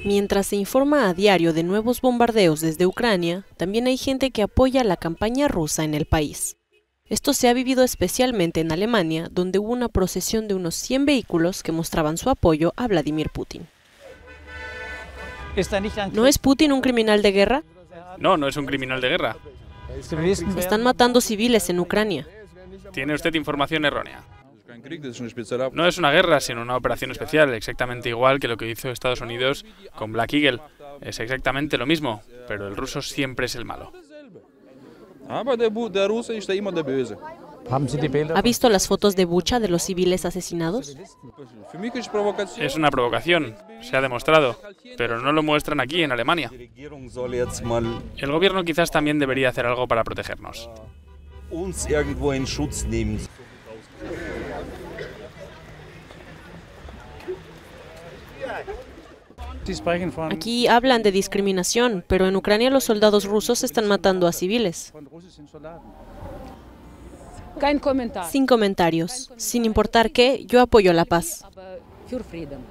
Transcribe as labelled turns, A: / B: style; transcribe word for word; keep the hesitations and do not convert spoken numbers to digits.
A: Mientras se informa a diario de nuevos bombardeos desde Ucrania, también hay gente que apoya la campaña rusa en el país. Esto se ha vivido especialmente en Alemania, donde hubo una procesión de unos cien vehículos que mostraban su apoyo a Vladimir Putin. ¿No es Putin un criminal de guerra?
B: No, no es un criminal de guerra.
A: Están matando civiles en Ucrania.
B: Tiene usted información errónea. No es una guerra, sino una operación especial, exactamente igual que lo que hizo Estados Unidos con Black Eagle. Es exactamente lo mismo, pero el ruso siempre es el malo.
A: ¿Ha visto las fotos de Bucha de los civiles asesinados?
B: Es una provocación, se ha demostrado, pero no lo muestran aquí en Alemania. El gobierno quizás también debería hacer algo para protegernos.
A: Aquí hablan de discriminación, pero en Ucrania los soldados rusos están matando a civiles. Sin comentarios. Sin importar qué, yo apoyo la paz.